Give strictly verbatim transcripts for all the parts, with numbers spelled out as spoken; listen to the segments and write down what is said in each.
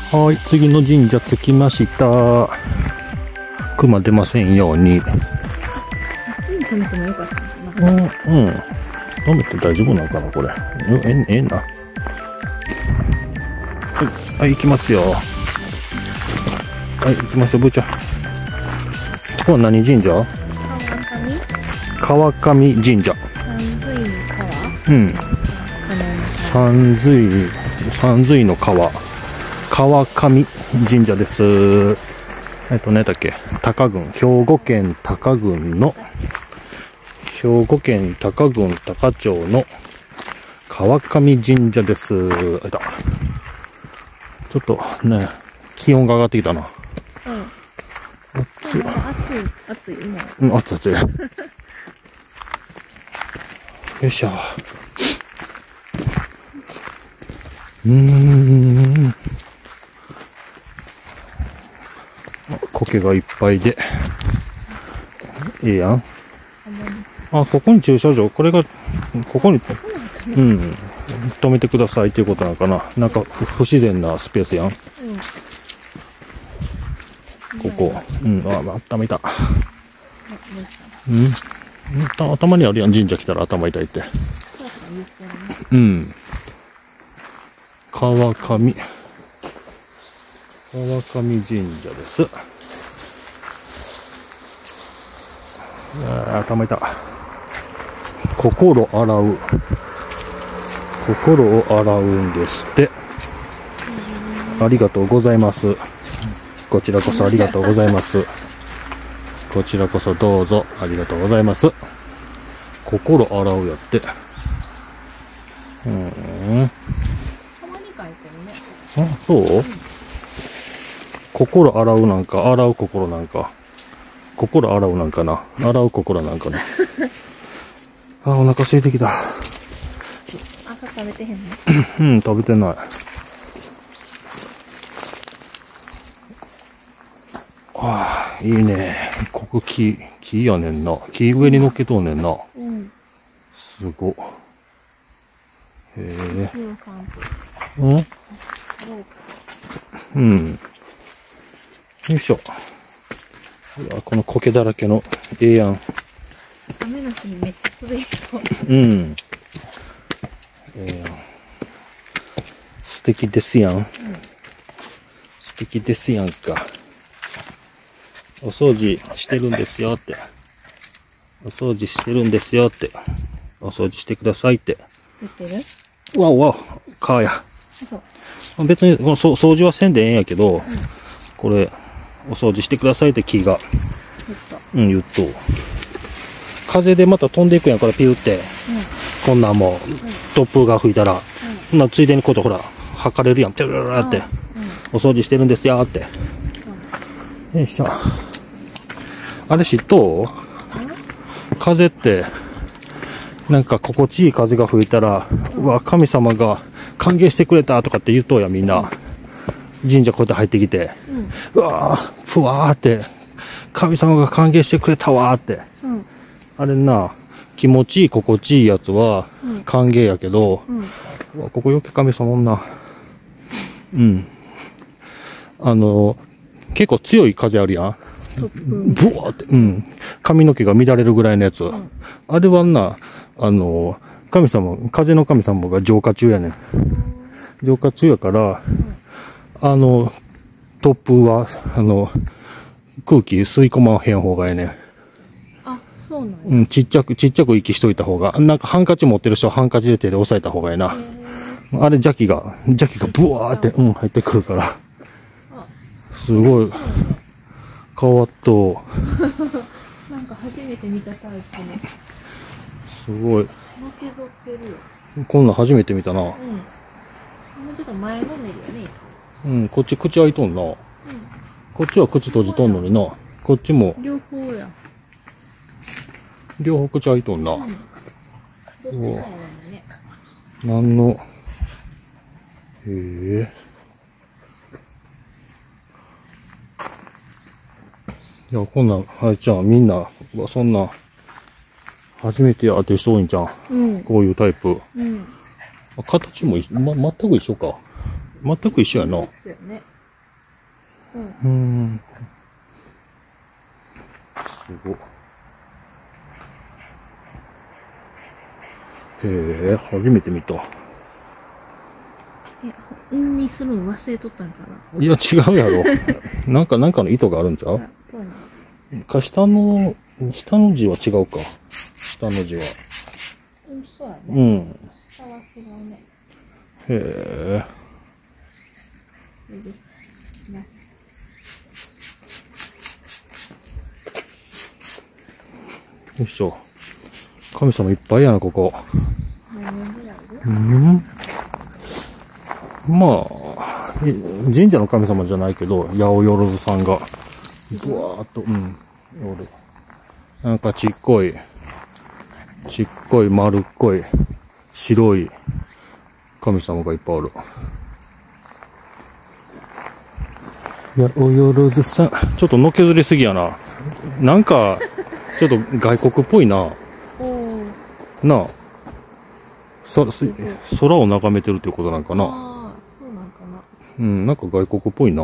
はい、次の神社着きました。熊出ませんように。 あっちに止めてもよかったうん、うん。止めて大丈夫なのかな、これ。え、ええな。はい、はい、行きますよ。はい、行きますよ、部長。ここは何神社？川上神社。うん。三髄、三髄の川。川上神社です。えっと、何だっけ、高郡、兵庫県高郡の、兵庫県高郡高町の川上神社です。あいた。ちょっとね、気温が上がってきたな。 うん。 暑い。 暑い、暑い、もう。うん、暑い暑い。よいしょ。うーん。苔がいっぱいで。いいやん。あ、ここに駐車場、これが、ここに、うん、止めてくださいっていうことなのかな。なんか不自然なスペースやん。うん、ここ。うん、あ、頭痛い。うん。頭にあるやん、神社来たら頭痛いって。うん。川上。川上神社です。あ、頭痛い。心洗う。心を洗うんですって。ありがとうございます。こちらこそありがとうございます。こちらこそどうぞありがとうございます。心洗うやって。うん。 たまに書いてるね。 あ、そう？うん、心洗うなんか、洗う心なんか。心洗うなんかな。洗う心なんかな。あ、お腹空いてきた。 朝食べてへんの？ うん、食べてない。ああ、いいね。ここ木、木やねんな。木上に乗っけとんねんな。うん。すご。へえ。うん？うん。よいしょ。この苔だらけの、ええやん。 雨の日にめっちゃ滑りそう。 うん。ええやん。素敵ですやん。うん、素敵ですやんか。お掃除してるんですよって。お掃除してるんですよって。お掃除してくださいって。 言ってる？ うわうわ、かや。別にこの掃除はせんでええんやけど、うん、これ、お掃除してくださいって木が。うん、言っと。風でまた飛んでいくやん、これピューって。うん、こんなんもう、うん、突風が吹いたら、うん、まあ、ついでにことほら、測かれるやん、ピュルルルって。うん、お掃除してるんですよって。うん、よいしょ。あれ知っとう？風って、なんか心地いい風が吹いたら、うわ、神様が歓迎してくれたとかって言うとうや、みんな。神社こうやって入ってきて、うん、うわー、ふわーって、神様が歓迎してくれたわーって。うん、あれな、気持ちいい、心地いいやつは歓迎やけど、うん、うわ、ここよけ神様おんな。うん。あの、結構強い風あるやん。ブワーって、うん。髪の毛が乱れるぐらいのやつ。うん、あれはな、あの、神様、風の神様が浄化中やねん。浄化中やから、うん、あの、突風は、あの、空気吸い込まへん方がええねん。 あ、そうなんや。 うん、ちっちゃく、ちっちゃく息しといた方が。なんかハンカチ持ってる人はハンカチで手で押さえた方がええな。あれ邪気が、邪気がブワーって、うん、入ってくるから。すごい。変わっと。 なんか初めて見たタイプの。 すごい。 のけぞってるよ。 こんなん初めて見たな。うん。もうちょっと前のめりよね。 うん、こっち口開いとんな。うん。こっちは口閉じとんのにな。こっちも。 両方や。 両方口開いとんな。うん。どっちかやね。 なんの。へえ。いや、こんなん、あれちゃん、みんな、そんな、初めてやって人多いんじゃん。うん、こういうタイプ。うん、形も、ま、全く一緒か。全く一緒やな。 ね、 うん。 うん。すごい。へえ、初めて見た。 え、うんにするの忘れとったんかな。 いや、違うやろ。なんか、なんかの意図があるんちゃう？ そうね。 か、下の、下の字は違うか。下の字は。 うん、そうやね。 うん。 下は違うね。 へえ。よいしょ。神様いっぱいやな、ここ。 何年ぐらいで？ うん。まあ、神社の神様じゃないけど、八百万さんが、ぶわーっと、うん、おる。なんかちっこい、ちっこい丸っこい、白い神様がいっぱいある。八百万さん、ちょっとのけずりすぎやな。なんか、ちょっと外国っぽいな。なあ。さ、空を眺めてるっていうことなんかな。 ああ、そうなんかな。 うん、なんか外国っぽいな。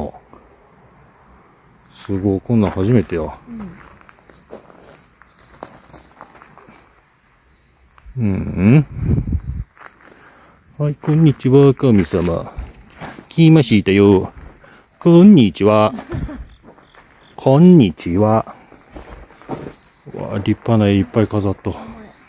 すごい、こんなん初めてや。うん。うん。はい、こんにちは、神様。来ましたよ。こんにちは。こんにちは。わあ、立派な絵いっぱい飾っと。 はい、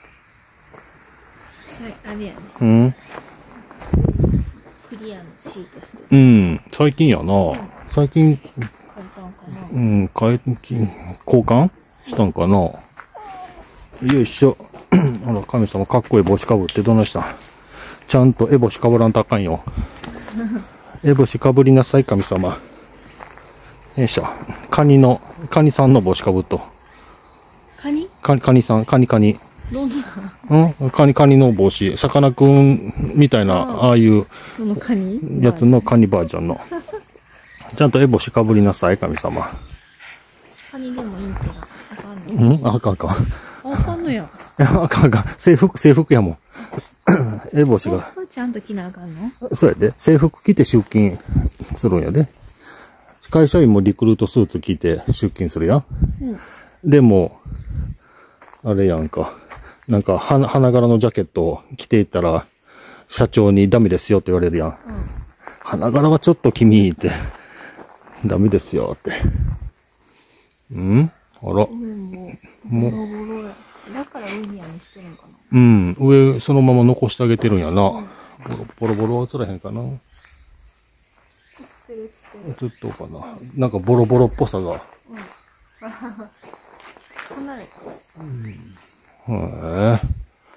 あれやね。 うん。 クリアのシートしてる。 うん、最近やな。最近、うん、変え、交換したんかな。よいしょ。あら、神様かっこいい帽子かぶってどないしたん？ちゃんとエボシかぶらんとあかんよ。エボシかぶりなさい、神様。よいしょ。カニの、カニさんの帽子かぶっと。 カニ？ カカニさん、カニカニ。 どんな？ うんカニカニの帽子。さかなクンみたいな、ああいうカニやつのカニバージョンの。ちゃんとエボシかぶりなさい、神様。 カニでもいいけど、あかんの？ うんあかんあかん。 あかんのや。 いや、あかんあかん。制服、制服やもん。エボシが。 ちゃんと着なあかんの？ そうやで。制服着て出勤するんやで。会社員もリクルートスーツ着て出勤するやん。うん、でも、あれやんか。なんか、花、花柄のジャケットを着ていったら、社長にダメですよって言われるやん。うん、花柄はちょっと君って、ダメですよって。うんあら。もう、もう。 だから上にやにしてるんかな。 うん。上、そのまま残してあげてるんやな。うん、ボロボロは映らへんかな。映っとうかな。なんかボロボロっぽさが。うん。 離れた。 うん。へえ。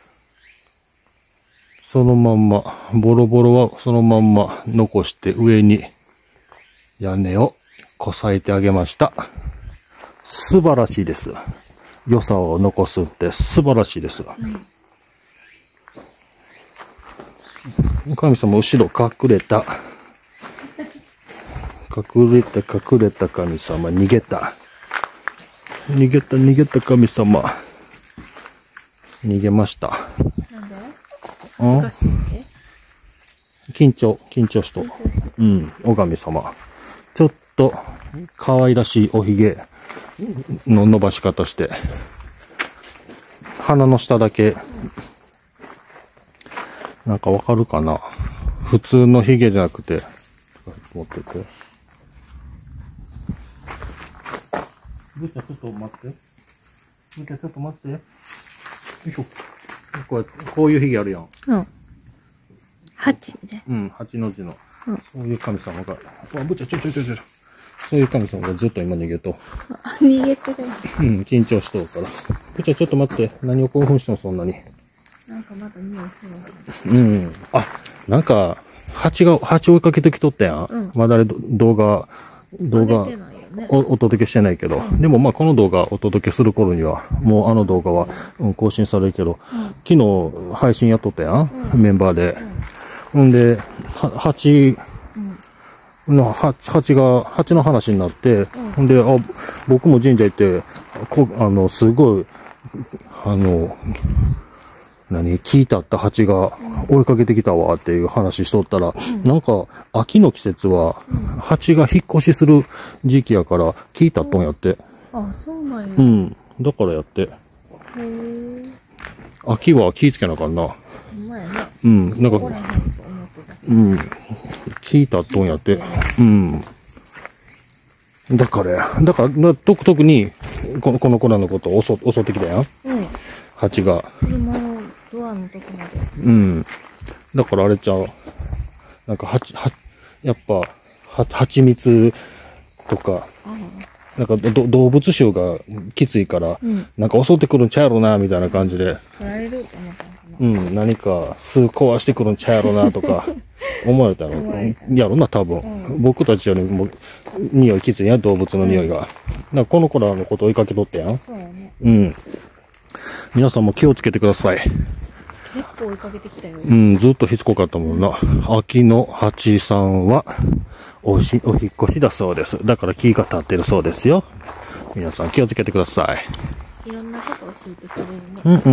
そのまんま、ボロボロはそのまんま残して上に屋根をこさえてあげました。素晴らしいです。良さを残すって素晴らしいです。うん、神様後ろ隠れた。隠れた隠れた神様逃げた。逃げた逃げた神様。逃げました。 なんで？恥ずかしいって？ 緊張、緊張しと。うん、お神様。ちょっと可愛らしいおひげの伸ばし方して、鼻の下だけ、なんかわかるかな？普通のひげじゃなくて、持ってて。ぶーちゃんちょっと待って。ぶーちゃんちょっと待って。よいしょ。こうやって、こういうひげあるやん。 うん。ハチみたいな。 うん、八の字の。 うん、 そういう神様が。あ、ぶーちゃんちょちょちょちょちょ。そういう神様がずっと今逃げと。 逃げてる。 うん、緊張しとるから。ぶーちゃんちょっと待って。何を興奮してんのそんなに。 なんかまた匂いする。 うん。あ、なんか、蜂が、蜂追いかけてきとったやん。うん、まだあれ動画、動画、ね、お, お届けしてないけど、うん、でもまあこの動画お届けする頃には、もうあの動画は、うん、更新されるけど、うん、昨日配信やっとったやん、うん、メンバーで。ほ、うんで、蜂、の蜂が、蜂の話になって、ほ、うんで、あ、僕も神社行って、こあの、すごい、あの、 何木立った蜂が追いかけてきたわっていう話しとったら、 うんなんか秋の季節は蜂が引っ越しする時期やから木立っとんやって。 あ、そうなんや。 うん。だからやって。 へえ。 秋は気ぃつけなあかんな。 ほんまやな。 うん。なんか、 怒らへんと思ってたけど。 うん。木立っとんやって。うん。だからや。だから、と特にこの、この子らのことを襲襲ってきたやん。 うん。 蜂が。 車のドアのとこまで。 うん。だからあれちゃう。なんか、はち、は、やっぱ、は、蜂蜜とか、 あなんかど動物臭がきついから、 あ。うん。 なんか襲ってくるんちゃうやろな、みたいな感じで、 取られると思ったのかな。 うん、何か巣壊してくるんちゃうやろな、とか、思われたの思われたやろな、多分。 うん僕たちよりも、匂いきついやん、動物の匂いが。だからこの子らのこと追いかけとってやん。 そうやね。 うん。皆さんも気をつけてください。 結構追いかけてきたよ。 うん、ずっとしつこかったもんな。秋の蜂さんは、おし、お引っ越しだそうです。だから木が立ってるそうですよ。皆さん気をつけてください。 いろんなこと教えてくれるね。 うんうん。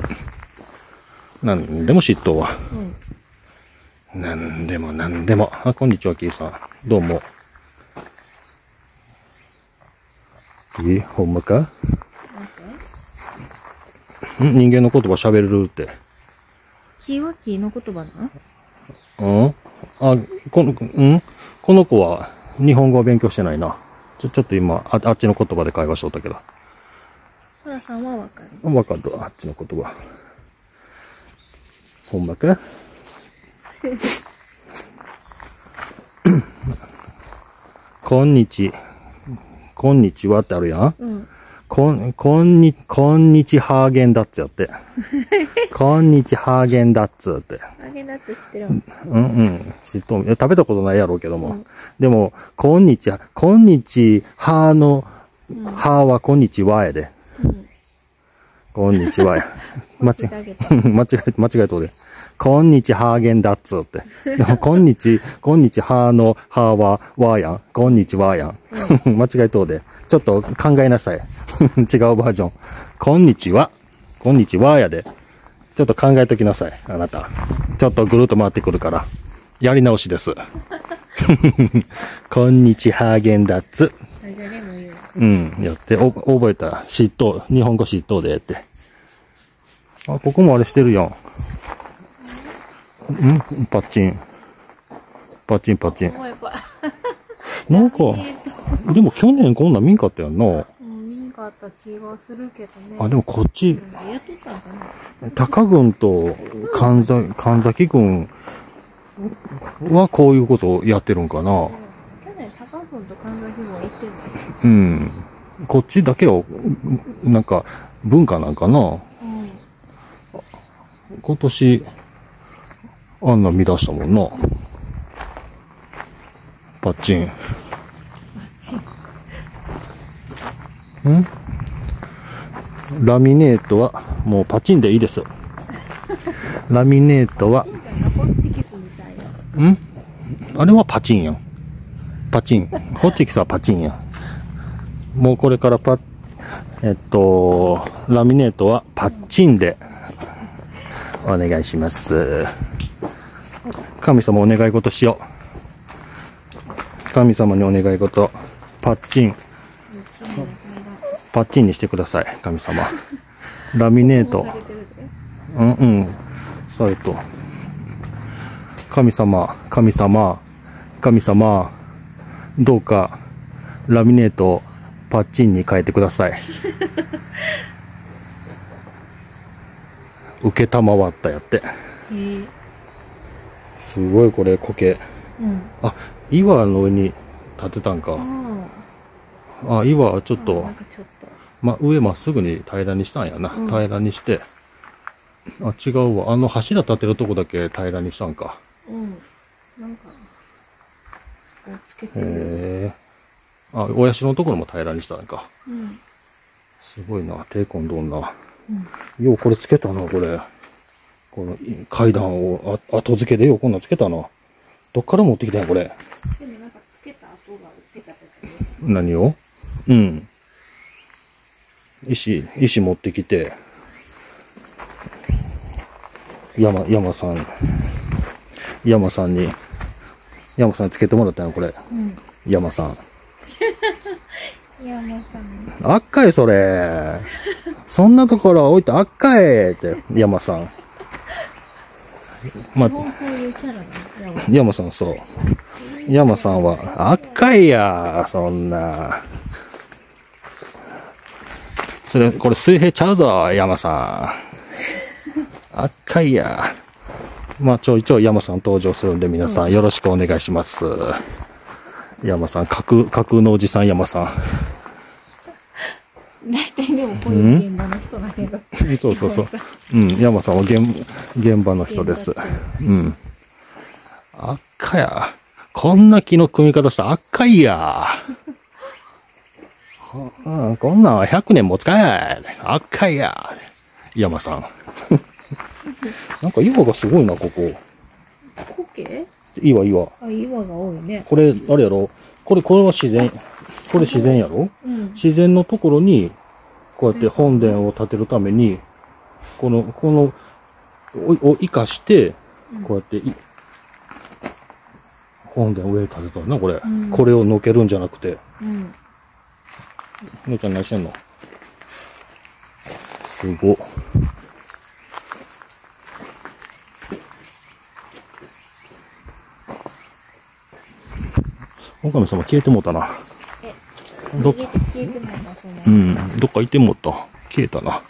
なんでも嫉妬は。 うん。 なんでもなんでも。あ、こんにちは、キーさん。どうも。え、ほんまか？ なんてん人間の言葉喋れるって。 木は木の言葉な。 うんあ、この、うんこの子は日本語を勉強してないな。ちょ、ちょっと今、ああっちの言葉で会話しとったけど。 そらさんはわかる。 わかるわ、あっちの言葉。ほんまかこんにち、こんにちはってあるやん。 うん。 こん、こんに、こんにちハーゲンダッツやって。こんにちハーゲンダッツって。 ハーゲンダッツ知ってるん。 うんうん。知っとん。いや食べたことないやろうけども。 うんでも、こんにちは、こんにちハーの、 うんハーはこんにちはやで。 うん。 こんにちはや。間違教えてあげた。 え、間違え、間違えとうで。こんにちハーゲンダッツって。でも、こんにち、こんにちハーのハーはわーやん。こんにちはやん。間違えとうで。ちょっと考えなさい。違うバージョン。こんにちは。こんにちはやで。ちょっと考えときなさい。あなた。ちょっとぐるっと回ってくるから。やり直しです。こんにちハーゲンダッツ。 ダジャレも言う。 うん。やって、お、覚えた。嫉妬。日本語嫉妬でって。あ、ここもあれしてるやん。んパッチン。パッチンパッチン。 もうやっぱ。 なんか、でも去年こんなん見んかったやんな。 うん、見んかった気がするけどね。 あ、でもこっち、 やっとったんかな。 高郡と神崎、神崎郡はこういうことをやってるんかな。 去年、高君と神崎も行ってんだよ。 うん。こっちだけを、なんか、文化なんかな。 うん。 今年、あんな見出したもんな。パッチン。んラミネートは、もうパチンでいいです。ラミネートは、 ホッチキスみたいな。 んあれはパチンやん。パチン。ホッチキスはパチンやん。もうこれからパ、えっと、ラミネートはパッチンでお願いします。神様お願い事しよう。神様にお願い事。パッチン。パッチンにしてください。神様。ラミネート。うんうん。サイト。神様、神様、神様、どうか、ラミネートをパッチンに変えてください。受けたまわったやって。 へえ。 すごいこれ苔。 うん。 あ、岩の上に立てたんか。 ああ、岩はちょっあ。 となん、かちょっと。 ま、上まっすぐに平らにしたんやな。 うん平らにして。あ、違うわ。あの柱立てるとこだけ平らにしたんか。 うん。なんか、こうつけてる。 へえ。あ、お社のところも平らにしたんか。 うん。 すごいな。手込んどんな。 うん。 ようこれつけたな、これ。この階段をあ後付けでようこんなんつけたな。どっから持ってきたんや、これ。 でもなんかつけた跡が売ってたけどね。 何をうん。石、石持ってきて。 山、山さん、山さんに、山さんにつけてもらったよ、これ。 うん。 山さん。 山さん。 あっかい、それ。そんなところ置いてあっかいって、山さん。まあ、 そういうキャラなの。 山さん、そう。山さんは、あっかいや、そんな。それ、これ水平ちゃうぞ、山さん。あっかいや。まあ、ちょいちょい山さん登場するんで、皆さんよろしくお願いします。山さん、架空、架空のおじさん山さん。 大体でもこういう現場の人なんやろ。 そうそうそう。うん、山さんは現、現場の人です。うん。あっかや。こんな木の組み方したらあっかいや。うん、こんなんはひゃくねん持つかい。あっかいや。山さん。なんか岩がすごいな、ここ。 苔？ 岩、岩。 あ、岩が多いね。 これ、あれやろ？これ、これは自然。これ自然やろ？ うん。 自然のところに、こうやって本殿を建てるために、この、この、を、を生かして、こうやってい、本殿を上に建てたのな、これ。 うん、 これをのけるんじゃなくて。 うん。 姉ちゃん何してんの？すごっ。岡野様消えてもうたな。 え、 どっ消えてないな、そんな。 うん、どっか行ってもうた。消えたな。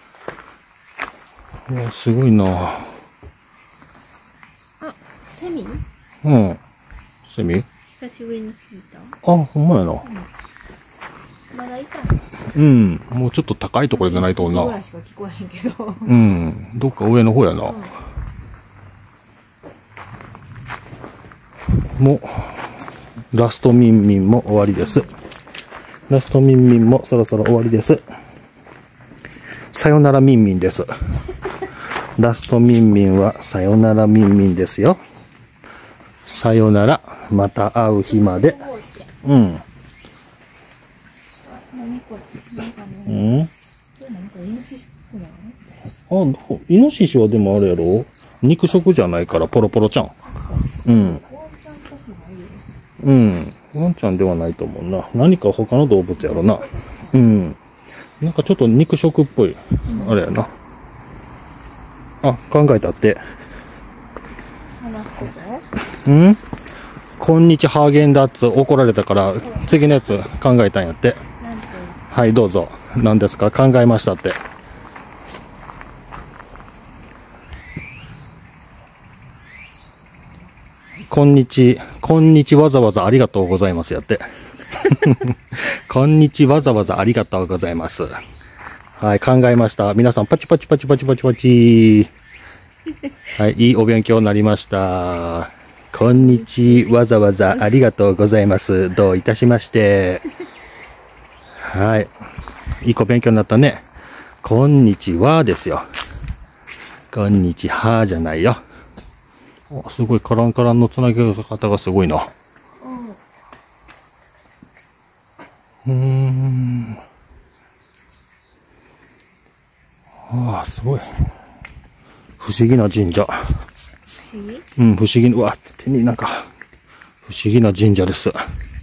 うわ、すごいな。 あ、セミ？ うん。セミ？ 久しぶりに聞いた。 あ、ほんまやな。 うん、まだいたの？ うん。もうちょっと高いところじゃないとな。 ぐらいしか聞こえへんけど。 うん。どっか上の方やな。 うん、 もう、ラストミンミンも終わりです。ラストミンミンもそろそろ終わりです。さよならミンミンです。ラストミンミンはさよならミンミンですよ。さよなら、また会う日まで。うん。 何これ？なんかうね。 ん。 これ何これ？イノシシっぽいなの？ あ、イノシシはでもあれやろ？肉食じゃないからポロポロちゃん。うん。 ワンちゃんっぽくないよ。 うん。ワンちゃんではないと思うな。何か他の動物やろな。うん。なんかちょっと肉食っぽい。あれやな。あ、考えたって。 話すこと？ うんこんにちハーゲンダッツ怒られたから、次のやつ考えたんやって。 なんて？ はい、どうぞ。何ですか？考えましたって。こんにち、こんにちわざわざありがとうございますやって。こんにちわざわざありがとうございます。はい、考えました。皆さんパチパチパチパチパチパチ。はい、いいお勉強になりました。こんにちわざわざありがとうございます。どういたしまして。はい。いい子勉強になったね。こんにちはですよ。こんにちはじゃないよ。おすごい、カランカランのつなげ方がすごいな。うーん。ああ、すごい。不思議な神社。 不思議？ うん、不思議。うわ、手になんか、不思議な神社です。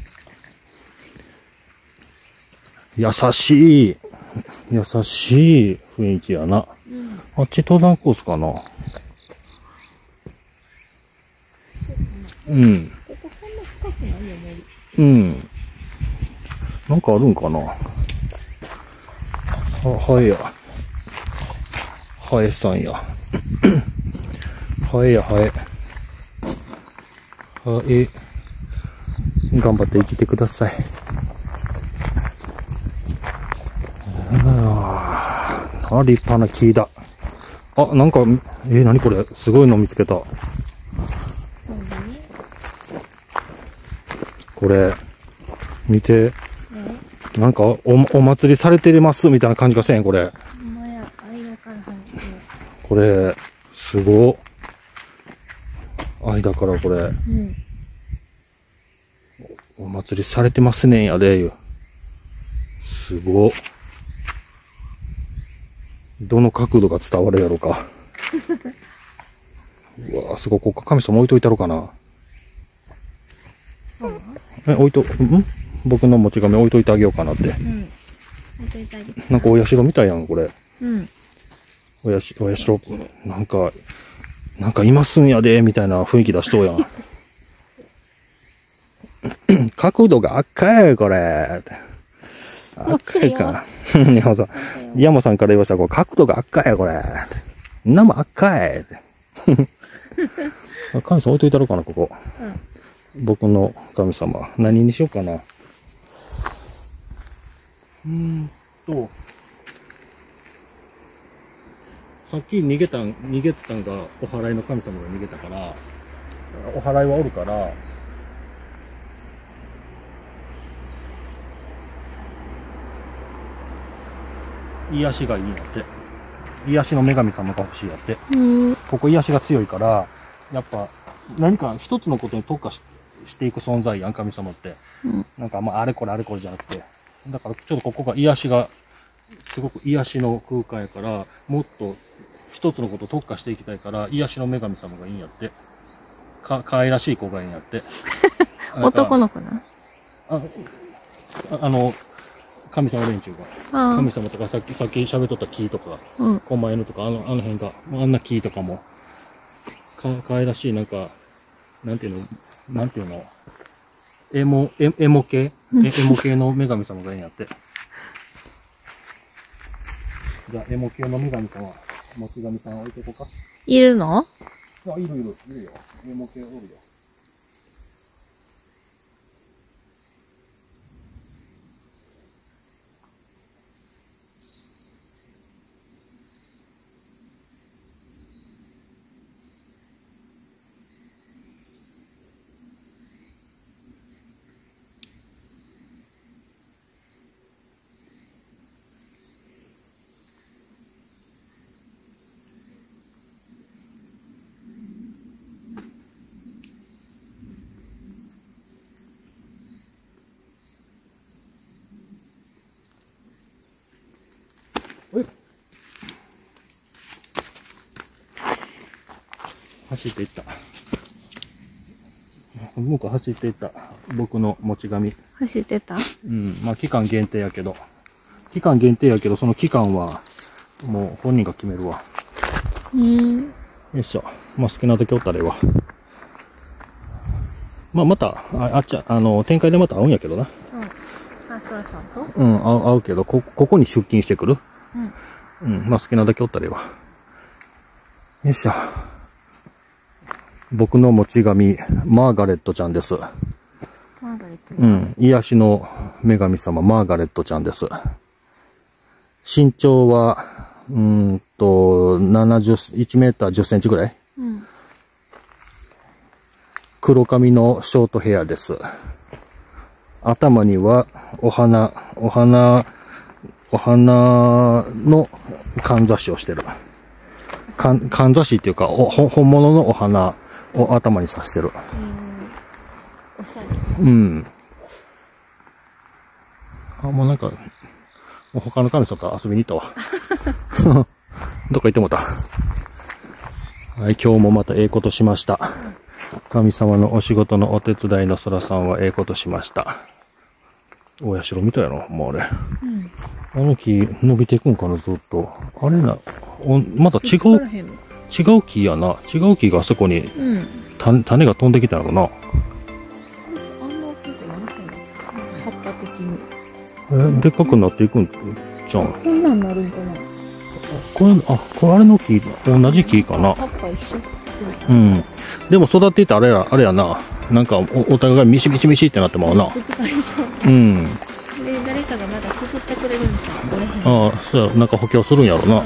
優しい。優しい雰囲気やな。 うん、 あっち登山コースかな。うん。 ここそんな深くないよね。 うん。なんかあるんかな。は、はえや。はえさんや。はえや、はえ。はえ。頑張って生きてください。ああ、立派な木だ。あ、なんか、えー、何これすごいの見つけた。これ、見て。なんかお、お祭りされてますみたいな感じがせん、これ。これ、すごっ。間からこれ、うん、お祭りされてますねんやで、いう。すごっ。どの角度が伝わるやろか。 うわ、すごい、ここ神様置いといたろかな。え、置いと、ん僕の持ち亀置いといてあげようかなって。うん。置いといてあげる。なんかお社みたいやん、これ。うん。おやし、お社、なんか、なんかいますんやで、みたいな雰囲気出しとうやん。角度が赤い、これ。赤いか。山さん、山さんから言わしたら、角度が赤い、これ。生も赤い。神様置いといたろうかな、ここ。うん、僕の神様。何にしようかな。うーんと。さっき逃げたん、逃げたんが、お祓いの神様が逃げたから、お祓いはおるから、癒しがいいんやって。癒しの女神様が欲しいやって。ここ癒しが強いから、やっぱ何か一つのことに特化 し, していく存在やん、神様って。うん、なんかまああれこれあれこれじゃなくて。だからちょっとここが癒しが、すごく癒しの空間やから、もっと一つのこと特化していきたいから、癒しの女神様がいいんやって。か、可愛らしい子がいいんやって。 男の子なあ、あの、神様連中が。神様とかさっき、さっき喋っとった木とか、うん、狛犬とか、あの、あの辺が、あんな木とかも、か、可愛らしい、なんか、なんていうの、なんていうの、エモ、エエモ系エエモ系の女神様がいいんやって。じゃあ、エモ系の女神様、もち神さん置いてこうか。 いるの？ あ、いるいる、いるよ。エモ系おるよ。走っていった。向こう走っていった。僕の持ち紙。 走ってた？ うん。まあ期間限定やけど。期間限定やけど、その期間は、もう本人が決めるわ。うん。よいしょ。まあ好きな時おったらええわ。まあまた、あ、あっちゃ、あの、展開でまた会うんやけどな。 うん。あ、そうさんと？ うん、会う、会うけど、こ、ここに出勤してくる。うん。うん。まあ好きなだけおったらええわ。よいしょ。僕の持ち神、マーガレットちゃんです。 マーガレット？ うん。癒しの女神様、マーガレットちゃんです。身長は、うーんと、ななじゅう、いちメーターじゅっセンチぐらい？うん。黒髪のショートヘアです。頭には、お花、お花、お花のかんざしをしてる。かん、かんざしっていうか、お、本物のお花を頭に刺してる。 おしゃれ。 うん。あ、もうなんか、もう他の神様と遊びに行ったわ。どっか行ってもうた。はい、今日もまたええことしました。神様のお仕事のお手伝いの空さんはええことしました。お社みたいやろ、もうあれ。うん、あの木伸びていくんかな、ずっと。あれな、おまた違う、違う木やな。違う木があそこに、うん、種, 種が飛んできたのかな。 あんな大きくなるかな、葉っぱ的に。 え、でっかくなっていくんじゃん。 こんなんなるんかな。 これ、あ、これあれの木、同じ木かな。 葉っぱ一緒。 うん。でも育っていたらあれや、あれやな。なんかお、お互いミシミシミシってなってまうな。うん。 で、誰かがまだくくってくれるんですか、 ああ、そうや、なんか補強するんやろな。は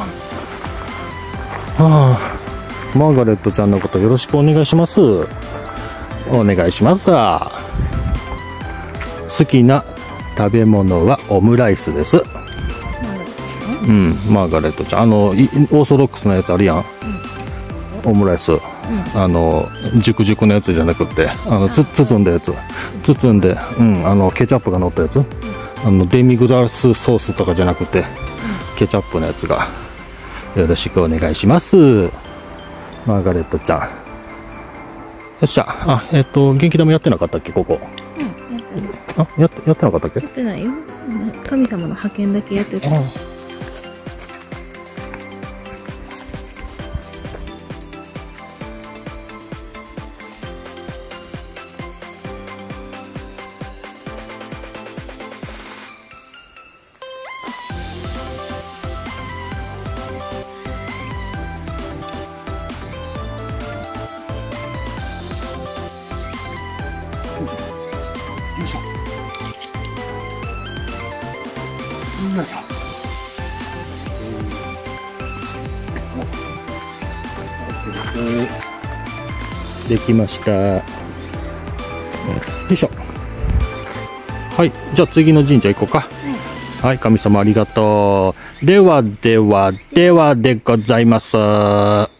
あ、マーガレットちゃんのことよろしくお願いします。お願いしますわ。好きな食べ物はオムライスです。うん、マーガレットちゃん。あの、オーソドックスなやつあるやん。うん、オムライス。うん、あの、熟熟のやつじゃなくて、あの、つ、包んだやつ。包んで、うん、あの、ケチャップが乗ったやつ。うん、あの、デミグラスソースとかじゃなくて、うん、ケチャップのやつが。よろしくお願いします。マーガレットちゃん。 っしゃ。あ、えっと、元気玉やってなかったっけ、ここ。 うん、やってる。 あ、やって、やってなかったっけ。 やってないよ。神様の派遣だけやってた。 あよいしょ。よいしょ。できました。よいしょ。はい、じゃあ次の神社行こうか。はい、神様ありがとう。ではではではでございます。